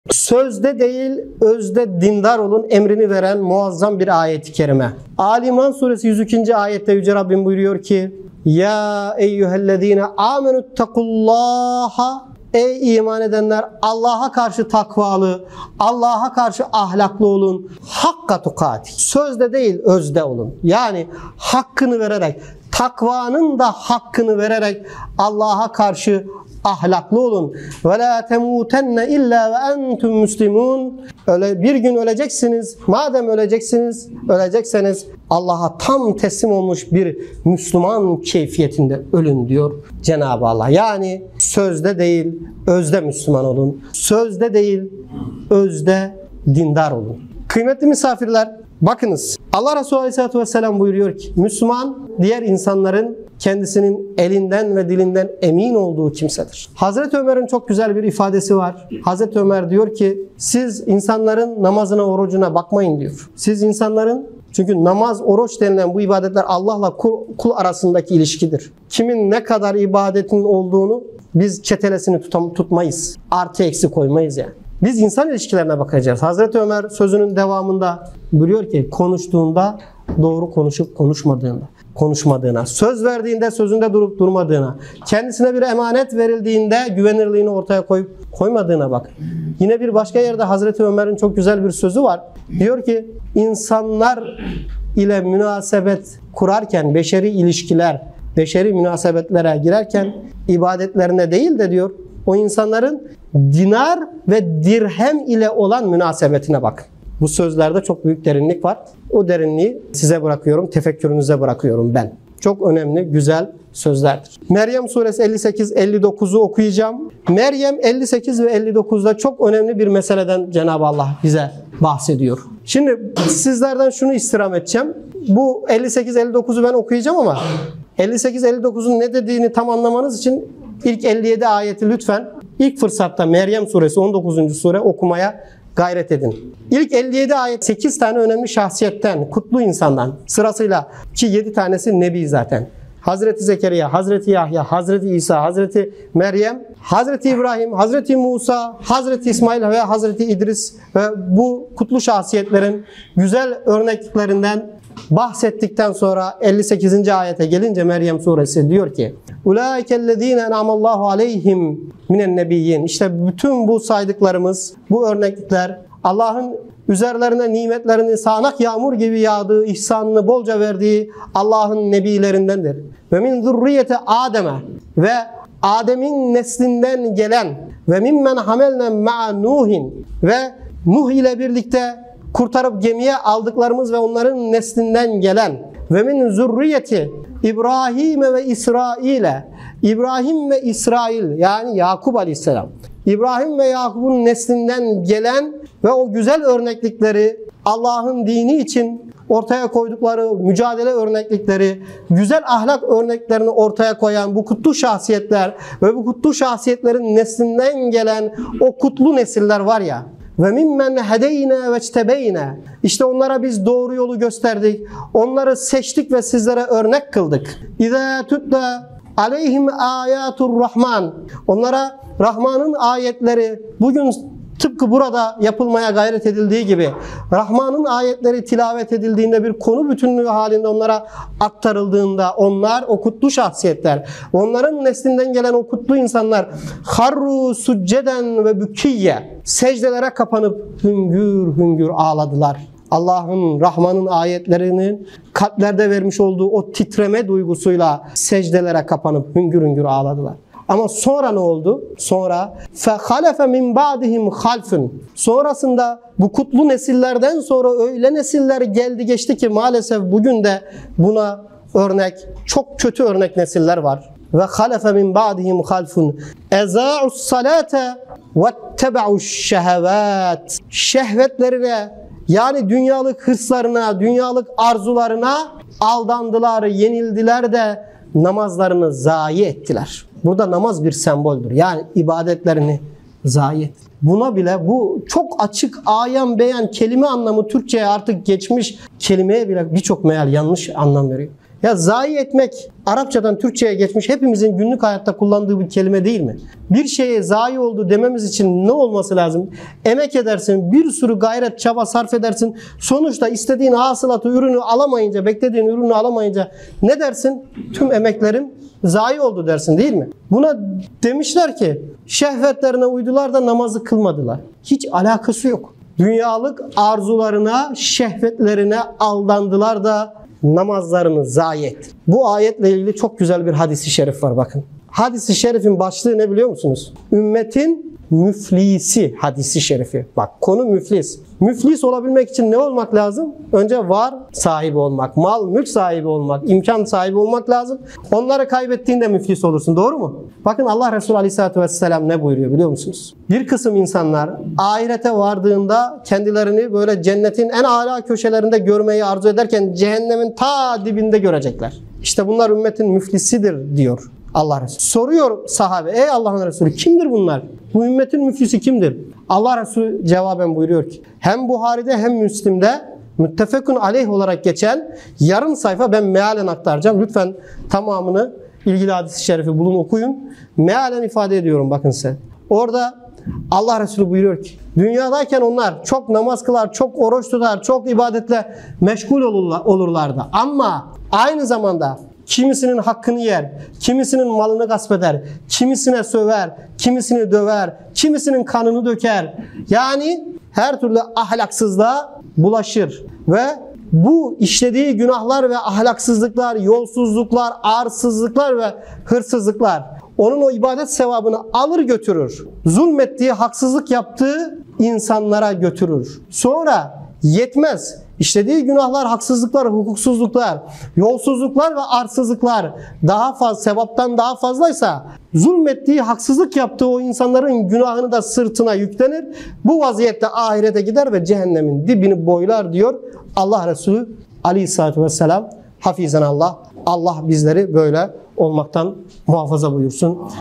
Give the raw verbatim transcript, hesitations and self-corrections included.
Sözde değil, özde dindar olun emrini veren muazzam bir ayet-i kerime. Ali İmran suresi yüz ikinci ayette Yüce Rabbim buyuruyor ki: Ya eyyühellezine amenüttekullaha, ey iman edenler, Allah'a karşı takvalı, Allah'a karşı ahlaklı olun. Hakka tukati. Sözde değil, özde olun. Yani hakkını vererek, takvanın da hakkını vererek Allah'a karşı ahlaklı olun. Ve la temutenne illa ve entum muslimun. Öyle bir gün öleceksiniz. Madem öleceksiniz, ölecekseniz Allah'a tam teslim olmuş bir Müslüman keyfiyetinde ölün diyor Cenab-ı Allah. Yani sözde değil, özde Müslüman olun. Sözde değil, özde dindar olun. Kıymetli misafirler, bakınız, Allah Resulü Aleyhisselatü Vesselam buyuruyor ki, Müslüman diğer insanların kendisinin elinden ve dilinden emin olduğu kimsedir. Hazreti Ömer'in çok güzel bir ifadesi var. Hazreti Ömer diyor ki, siz insanların namazına, orucuna bakmayın diyor. Siz insanların, çünkü namaz, oruç denilen bu ibadetler Allah'la kul, kul arasındaki ilişkidir. Kimin ne kadar ibadetin olduğunu biz çetelesini tutam, tutmayız. Artı eksi koymayız yani. Biz insan ilişkilerine bakacağız. Hazreti Ömer sözünün devamında buyuruyor ki, konuştuğunda doğru konuşup konuşmadığında, konuşmadığına, söz verdiğinde sözünde durup durmadığına, kendisine bir emanet verildiğinde güvenirliğini ortaya koyup koymadığına bak. Yine bir başka yerde Hazreti Ömer'in çok güzel bir sözü var. Diyor ki, insanlar ile münasebet kurarken, beşeri ilişkiler, beşeri münasebetlere girerken ibadetlerine değil de diyor, o insanların dinar ve dirhem ile olan münasebetine bak. Bu sözlerde çok büyük derinlik var. O derinliği size bırakıyorum, tefekkürünüze bırakıyorum ben. Çok önemli, güzel sözlerdir. Meryem suresi elli sekiz elli dokuzu okuyacağım. Meryem elli sekiz ve elli dokuzda çok önemli bir meseleden Cenab-ı Allah bize bahsediyor. Şimdi sizlerden şunu istirham edeceğim. Bu elli sekiz elli dokuzu ben okuyacağım ama elli sekiz elli dokuzun ne dediğini tam anlamanız için ilk elli yedi ayeti lütfen ilk fırsatta Meryem suresi on dokuzuncu sure okumaya gayret edin. İlk elli yedi ayet sekiz tane önemli şahsiyetten, kutlu insandan sırasıyla, ki yedi tanesi nebi zaten. Hazreti Zekeriya, Hazreti Yahya, Hazreti İsa, Hazreti Meryem, Hazreti İbrahim, Hazreti Musa, Hazreti İsmail ve Hazreti İdris ve bu kutlu şahsiyetlerin güzel örneklerinden bahsettikten sonra elli sekizinci ayete gelince Meryem suresi diyor ki: Ulaikellezine en'amallahu aleyhim minen nebiyyin. İşte bütün bu saydıklarımız, bu örneklikler Allah'ın üzerlerine nimetlerini sağanak yağmur gibi yağdığı, ihsanını bolca verdiği Allah'ın nebilerindendir. Ve min zurriyete Adem'e, ve Adem'in neslinden gelen, ve mimmen hamelne ma'a Nuhin, ve Nuh ile birlikte kurtarıp gemiye aldıklarımız ve onların neslinden gelen, ve min zurriyeti İbrahim ve İsrail'e, İbrahim ve İsrail yani Yakup Aleyhisselam, İbrahim ve Yakup'un neslinden gelen ve o güzel örneklikleri, Allah'ın dini için ortaya koydukları mücadele örneklikleri, güzel ahlak örneklerini ortaya koyan bu kutlu şahsiyetler ve bu kutlu şahsiyetlerin neslinden gelen o kutlu nesiller var ya, ve mimmen hedeyne ve çtebeyne, işte onlara biz doğru yolu gösterdik, onları seçtik ve sizlere örnek kıldık. İzâ tutla aleyhim âyâtur rahman, onlara Rahman'ın ayetleri bugün tıpkı burada yapılmaya gayret edildiği gibi Rahman'ın ayetleri tilavet edildiğinde, bir konu bütünlüğü halinde onlara aktarıldığında, onlar o kutlu şahsiyetler, onların neslinden gelen o kutlu insanlar harru succeden ve bükiyye, secdelere kapanıp hüngür hüngür ağladılar. Allah'ın, Rahman'ın ayetlerinin kalplerde vermiş olduğu o titreme duygusuyla secdelere kapanıp hüngür hüngür ağladılar. Ama sonra ne oldu? Sonra فَخَلَفَ مِنْ بَعْدِهِمْ خَلْفٌ, sonrasında bu kutlu nesillerden sonra öyle nesiller geldi geçti ki maalesef bugün de buna örnek, çok kötü örnek nesiller var. وَخَلَفَ مِنْ بَعْدِهِمْ خَلْفٌ اَزَاعُوا الصَّلَاةَ وَاتَّبَعُوا الشَّهَوَاتِ, şehvetlerine, yani dünyalık hırslarına, dünyalık arzularına aldandılar, yenildiler de namazlarını zayi ettiler. Burada namaz bir semboldür. Yani ibadetlerini zayi et. Buna bile, bu çok açık, ayan beyan kelime anlamı Türkçe'ye artık geçmiş kelimeye bile birçok meal yanlış anlam veriyor. Ya zayi etmek Arapçadan Türkçe'ye geçmiş, hepimizin günlük hayatta kullandığı bir kelime değil mi? Bir şeye zayi oldu dememiz için ne olması lazım? Emek edersin, bir sürü gayret, çaba sarf edersin. Sonuçta istediğin hasılatı, ürünü alamayınca, beklediğin ürünü alamayınca ne dersin? Tüm emeklerim zayi oldu dersin, değil mi? Buna demişler ki şehvetlerine uydular da namazı kılmadılar. Hiç alakası yok. Dünyalık arzularına, şehvetlerine aldandılar da namazlarını zayi etti. Bu ayetle ilgili çok güzel bir hadis-i şerif var, bakın. Hadis-i şerifin başlığı ne biliyor musunuz? Ümmetin müflisi hadisi şerifi. Bak, konu müflis. Müflis olabilmek için ne olmak lazım? Önce var sahibi olmak, mal, mülk sahibi olmak, imkan sahibi olmak lazım. Onları kaybettiğinde müflis olursun. Doğru mu? Bakın Allah Resulü Aleyhisselatü Vesselam ne buyuruyor biliyor musunuz? Bir kısım insanlar ahirete vardığında kendilerini böyle cennetin en âlâ köşelerinde görmeyi arzu ederken cehennemin ta dibinde görecekler. İşte bunlar ümmetin müflisidir diyor Allah Resulü. Soruyor sahabe, ey Allah'ın Resulü, kimdir bunlar? Bu ümmetin müflisi kimdir? Allah Resulü cevaben buyuruyor ki, hem Buhari'de hem Müslim'de müttefekun aleyh olarak geçen yarım sayfa ben mealen aktaracağım. Lütfen tamamını, ilgili hadis-i şerifi bulun, okuyun. Mealen ifade ediyorum, bakın size. Orada Allah Resulü buyuruyor ki, dünyadayken onlar çok namaz kılar, çok oruç tutar, çok ibadetle meşgul olurlardı. Ama aynı zamanda kimisinin hakkını yer, kimisinin malını gasp eder, kimisine söver, kimisini döver, kimisinin kanını döker. Yani her türlü ahlaksızlığa bulaşır ve bu işlediği günahlar ve ahlaksızlıklar, yolsuzluklar, arsızlıklar ve hırsızlıklar onun o ibadet sevabını alır götürür. Zulmettiği, haksızlık yaptığı insanlara götürür. Sonra yetmez. İşlediği günahlar, haksızlıklar, hukuksuzluklar, yolsuzluklar ve arsızlıklar daha fazla, sevaptan daha fazlaysa zulmettiği, haksızlık yaptığı o insanların günahını da sırtına yüklenir. Bu vaziyette ahirete gider ve cehennemin dibini boylar diyor Allah Resulü Aleyhisselatü Vesselam. Hafizan Allah. Allah bizleri böyle olmaktan muhafaza buyursun.